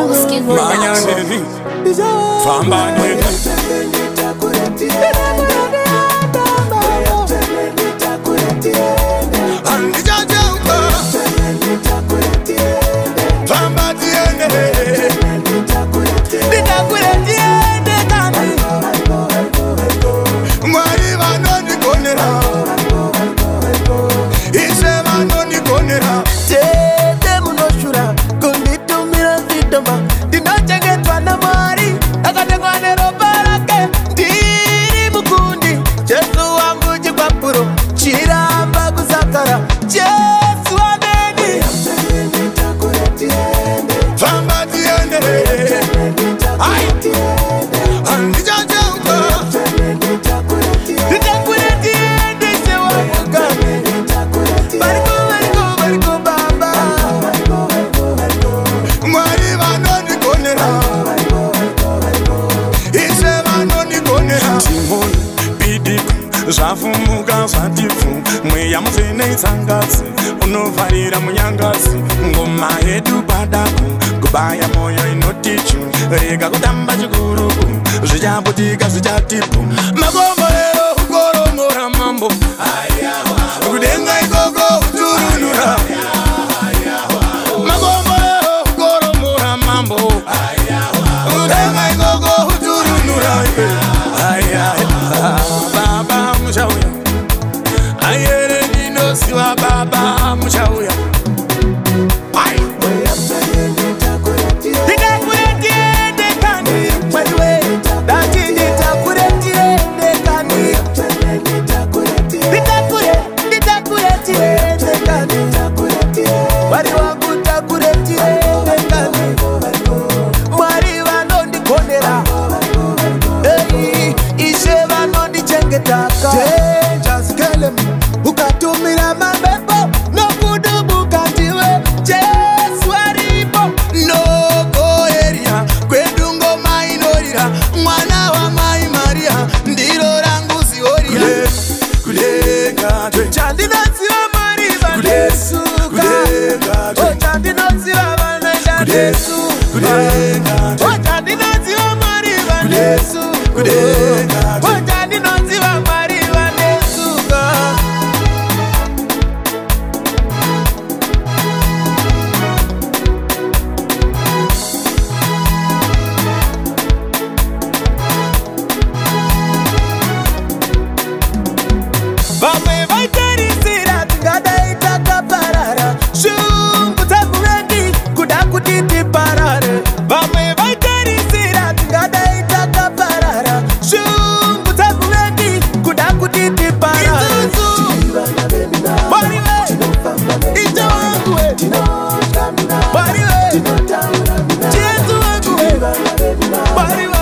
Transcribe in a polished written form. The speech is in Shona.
Mweya Mutsvene tsangazi unovarira munyangazi ngoma yedu padaku kubaya moyo inotichu rega kutamba chikuruku zvichaputika zvichatipu makombo lero kukoromora mambo kudenga ikoko kuturunura makombo lero kukoromora mambo kudenga ikoko kuturunura baba mushauya ayere nino siwa baba mushauya ukatumira mabepo nokudubu katiwe Jesu aripo noko eria kwedungo mainorira mwana wa mai Maria ndiro rangu zioria kulenga chandinoziva Maria Yesu chandinoziva vana Yesu chandinoziva Maria Yesu chandinoziva Maria Vamwe vaitarisira tingadaita kaparara shungu takurendi kuda kutiti parare vamwe vaitarisira tingadaita kaparara shungu takurendi kuda kutiti parare bariwe ito wangu bariwe Jesu wangu bariwe